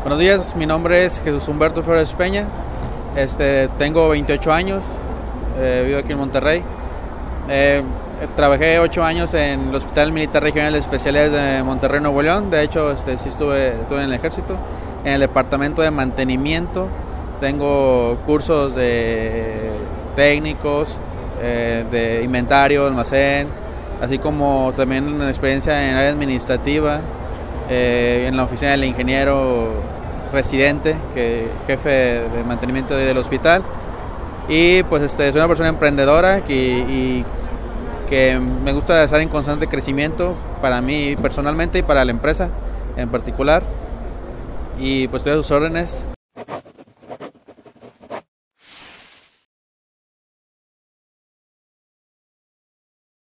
Buenos días, mi nombre es Jesús Humberto Flores Peña, tengo 28 años, vivo aquí en Monterrey. Trabajé 8 años en el Hospital Militar Regional de Especialidades de Monterrey, Nuevo León. De hecho, sí estuve en el ejército, en el departamento de mantenimiento. Tengo cursos de técnicos, de inventario, almacén, así como también una experiencia en área administrativa, en la oficina del ingeniero residente, jefe de mantenimiento del hospital. Y pues soy una persona emprendedora y que me gusta estar en constante crecimiento para mí personalmente y para la empresa en particular. Y pues estoy a sus órdenes.